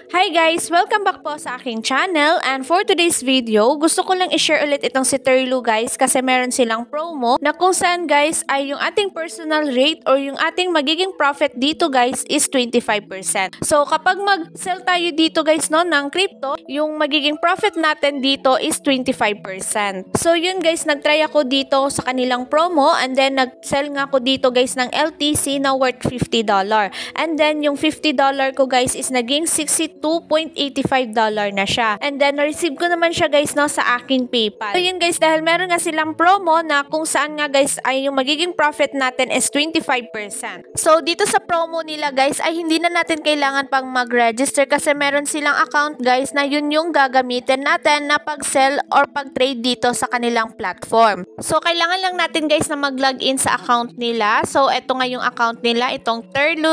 Hi guys! Welcome back po sa aking channel, and for today's video, gusto ko lang i-share ulit itong si Turlo guys kasi meron silang promo na kung saan guys ay yung ating personal rate or yung ating magiging profit dito guys is 25%. So kapag mag-sell tayo dito guys no ng crypto, yung magiging profit natin dito is 25%. So yun guys, nagtry ako dito sa kanilang promo and then nag-sell nga ako dito guys ng LTC na worth $50. And then yung $50 ko guys is naging $62.85 na siya. And then, na-receive ko naman siya guys no sa aking PayPal. So yun guys, dahil meron nga silang promo na kung saan nga guys ay yung magiging profit natin is 25%. So dito sa promo nila guys ay hindi na natin kailangan pang mag-register kasi meron silang account guys na yun yung gagamitin natin na pag-sell or pag-trade dito sa kanilang platform. So kailangan lang natin guys na mag-login sa account nila. So eto nga yung account nila, itong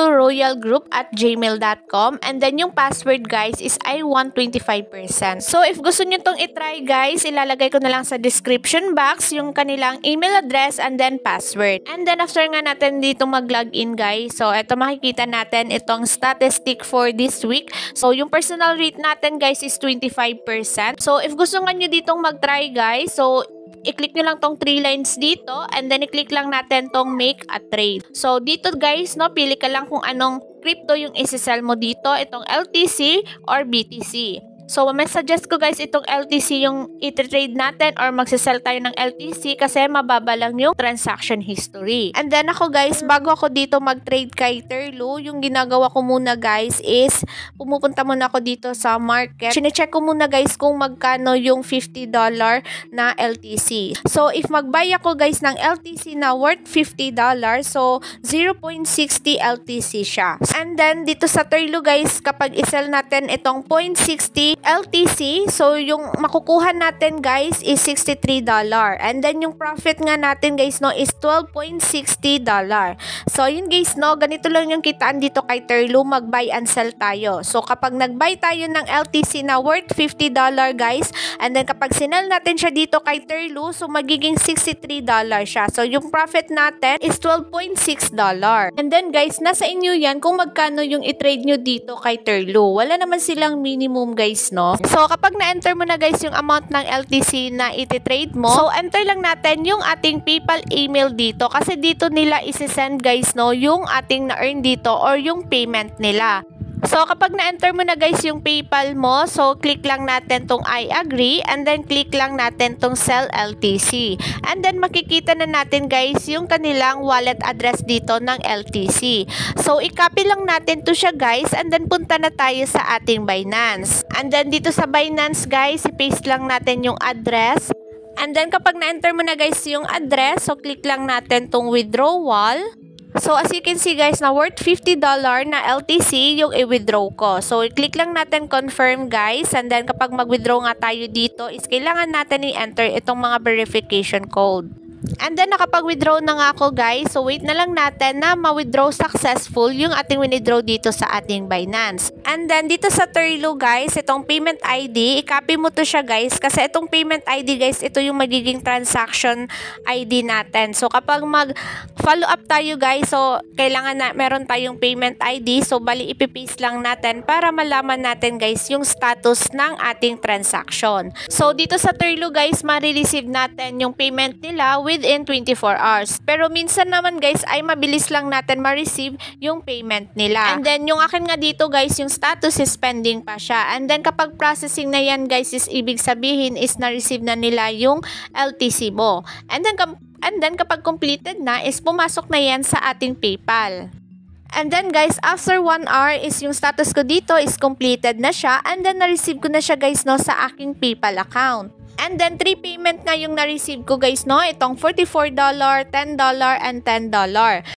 turloroyalgroup@gmail.com, and then yung password guys is I want 25%. So if gusto nyo tong itry guys, ilalagay ko na lang sa description box yung kanilang email address and then password. And then after nga natin dito mag-login guys, so eto makikita natin itong statistic for this week. So yung personal rate natin guys is 25%. So if gusto nga nyo ditong mag-try guys, so i-click nyo lang tong 3 lines dito and then i-click lang natin tong make a trade. So dito guys no, pili ka lang kung anong crypto yung isi-sell mo dito, itong LTC or BTC. So, may suggest ko guys itong LTC yung i-trade natin or magsisell tayo ng LTC kasi mababa lang yung transaction history. And then ako guys, bago ako dito mag-trade kay Turlo, yung ginagawa ko muna guys is pumupunta muna ako dito sa market. Chine-check ko muna guys kung magkano yung $50 na LTC. So, if mag-buy ako guys ng LTC na worth $50, so 0.60 LTC siya. And then dito sa Turlo guys, kapag i-sell natin itong 0.60 LTC, so yung makukuha natin guys is $63. And then yung profit nga natin guys no is $12.60. So yun guys no, ganito lang yung kitaan dito kay Turlo, mag-buy and sell tayo. So kapag nag-buy tayo ng LTC na worth $50 guys, and then kapag sinell natin siya dito kay Turlo, so magiging $63 siya. So yung profit natin is $12.6. And then guys, nasa inyo yan kung magkano yung i-trade nyo dito kay Turlo. Wala naman silang minimum guys no. So kapag na-enter mo na guys yung amount ng LTC na iti-trade mo, so enter lang natin yung ating PayPal email dito kasi dito nila isi-send guys no yung ating na-earn dito or yung payment nila. So kapag na-enter mo na guys yung PayPal mo, so click lang natin tong I agree and then click lang natin tong sell LTC. And then makikita na natin guys yung kanilang wallet address dito ng LTC. So i-copy lang natin to siya guys and then punta na tayo sa ating Binance. And then dito sa Binance guys, i-paste lang natin yung address. And then kapag na-enter mo na guys yung address, so click lang natin tong withdrawal. So as you can see guys, na worth $50 na LTC yung i-withdraw ko. So i-click lang natin confirm guys, and then kapag mag-withdraw nga tayo dito is kailangan natin i-enter itong mga verification code. And then nakapag-withdraw na nga ako guys, so wait na lang natin na ma-withdraw successful yung ating withdraw dito sa ating Binance. And then dito sa Turlo guys, itong payment ID, i-copy mo to siya guys kasi itong payment ID guys, ito yung magiging transaction ID natin. So kapag mag-follow up tayo guys, so kailangan na meron tayong payment ID, so bali ipipaste lang natin para malaman natin guys yung status ng ating transaction. So dito sa Turlo guys, ma-receive natin yung payment nila within 24 hours. Pero minsan naman guys ay mabilis lang natin ma-receive yung payment nila. And then yung akin nga dito guys, yung status is pending pa siya. And then kapag processing na yan guys, is ibig sabihin is na-receive na nila yung LTC mo. And then kapag completed na is pumasok na yan sa ating PayPal. And then guys, after 1 hour is yung status ko dito is completed na siya, and then na-receive ko na siya guys no sa aking PayPal account. And then 3 payment na yung na-receive ko guys no, itong $44, $10, and $10.